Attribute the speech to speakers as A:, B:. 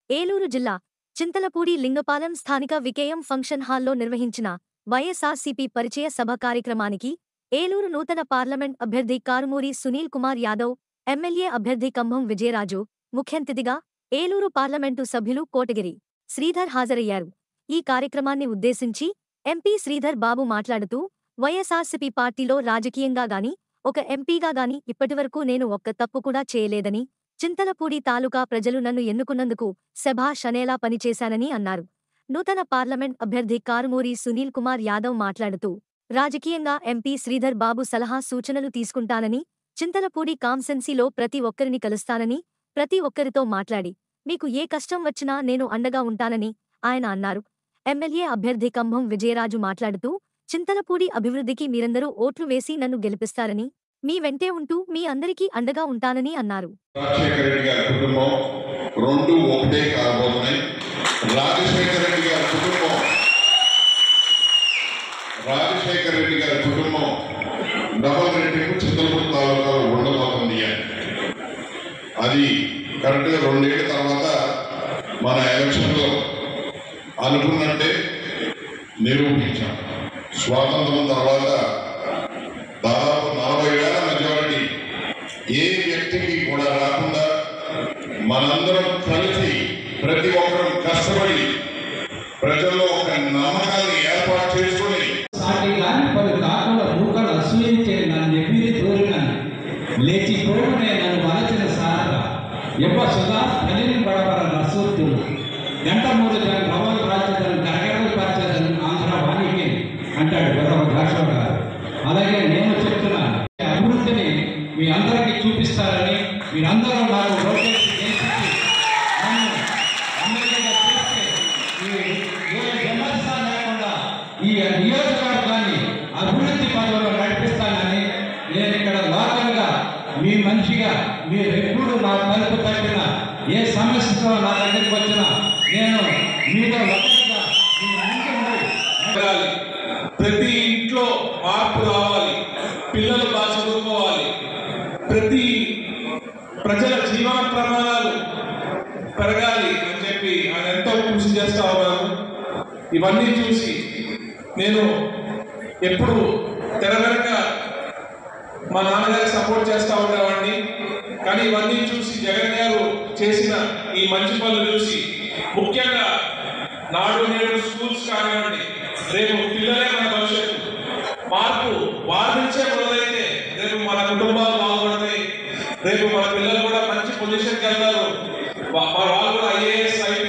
A: ఏలూరు జిల్లా చింతలపూడి లింగపాలెం స్థానిక వికేయం ఫంక్షన్ హాల్లో నిర్వహించిన వైఎస్ఆర్సీపీ పరిచయ సభ కార్యక్రమానికి ఏలూరు నూతన పార్లమెంట్ అభ్యర్థి కారుమూరి సునీల్ కుమార్ యాదవ్, ఎమ్మెల్యే అభ్యర్థి కంభం విజయరాజు, ముఖ్యంతిథిగా ఏలూరు పార్లమెంటు సభ్యులు కోటగిరి శ్రీధర్ హాజరయ్యారు. ఈ కార్యక్రమాన్ని ఉద్దేశించి ఎంపీ శ్రీధర్ బాబు మాట్లాడుతూ, వైఎస్ఆర్సీపీ పార్టీలో రాజకీయంగా గాని, ఒక ఎంపీగా గాని ఇప్పటివరకు నేను ఒక్క తప్పు కూడా చేయలేదని, చింతలపూడి తాలూకా ప్రజలు నన్ను ఎన్నుకున్నందుకు శభాష్ అనేలా పనిచేశానని అన్నారు. నూతన పార్లమెంట్ అభ్యర్థి కారుమూరి సునీల్ కుమార్ యాదవ్ మాట్లాడుతూ, రాజకీయంగా ఎంపీ శ్రీధర్ బాబు సలహా సూచనలు తీసుకుంటానని, చింతలపూడి కాన్సెన్సీలో ప్రతి ఒక్కరిని కలుస్తానని, ప్రతి ఒక్కరితో మాట్లాడి, మీకు ఏ కష్టం వచ్చినా నేను అండగా ఉంటానని ఆయన అన్నారు. ఎమ్మెల్యే అభ్యర్థి కంభం విజయరాజు మాట్లాడుతూ, చింతలపూడి అభివృద్ధికి మీరందరూ ఓట్లు వేసి నన్ను గెలిపిస్తారని, మీ వెంటే ఉంటూ మీ అందరికీ అండగా ఉంటానని అన్నారు.
B: రాజశేఖర రెడ్డి గారి కుటుంబం రెండు ఒకటే కాబోతున్నాయి. రాజశేఖర రెడ్డి గారి కుటుంబం డబల్ రెడ్డికి చింతలపూడి తాలూకాలో ఉండబోతుంది. అది కరెక్ట్గా 2 ఏళ్ల తర్వాత మన ఎలక్షన్లో అనుకున్నట్టే నిరూపించాం. స్వాతంత్రం తర్వాత దాదాపు 40,000 మెజారిటీ ఏ వ్యక్తికి కూడా రాకుండా మనందరం కలిసి ప్రతి ఒక్కరూ కష్టపడి ప్రజల్లో ఒక నమ్మకాన్ని ఏర్పాటు చేసుకుని
C: లేచిపోవనే నన్ను వలచిన సార ఎవ్వ సుధా తల్లిని బడబర నసూర్తులు గంట 3 రవల్ రాజ్యతను కరగడలు పరిచేదని ఆంధ్ర వాణికి అంటాడు గౌరవ భాష గారు. అలాగే నేను చెప్తున్నాను, అభివృద్ధిని మీ అందరికీ చూపిస్తారని, మీరందరూ నాకు రోడ్డేసి విమర్శ లేకుండా ఈ నియోజకవర్గాన్ని అభివృద్ధి పనులను నడిపిస్తానని, నేను ఇక్కడ లోకల్గా మీ మనిషిగా మీరు ఎప్పుడు నా తలుపు తట్టిన ఏ సమస్యతో నా దగ్గరికి వచ్చినా నేను మీతో ఒకటిగా
D: ప్రతి ఇంట్లో మార్పు రావాలి, పిల్లలు బాగా చదువుకోవాలి, ప్రతి ప్రజల జీవన ప్రమాణాలు పెరగాలి అని చెప్పి ఆయన ఎంతో కృషి చేస్తూ ఉన్నారు. ఇవన్నీ చూసి నేను ఎప్పుడు తెర వెనుక మా నాన్నగారికి సపోర్ట్ చేస్తూ ఉండేవాడిని. కానీ ఇవన్నీ చూసి జగన్ గారు చేసిన ఈ మంచి పనులు చూసి, ముఖ్యంగా నాడు నేడు స్కూల్స్ కానివ్వండి, రేపు పిల్లలే మన భవిష్యత్తు, మార్పు వారి నుంచే మొదలైతే రేపు మన కుటుంబాలు బాగుపడతాయి, రేపు మన పిల్లలు కూడా మంచి పొజిషన్కి వెళ్తారు, వాళ్ళు కూడా IAS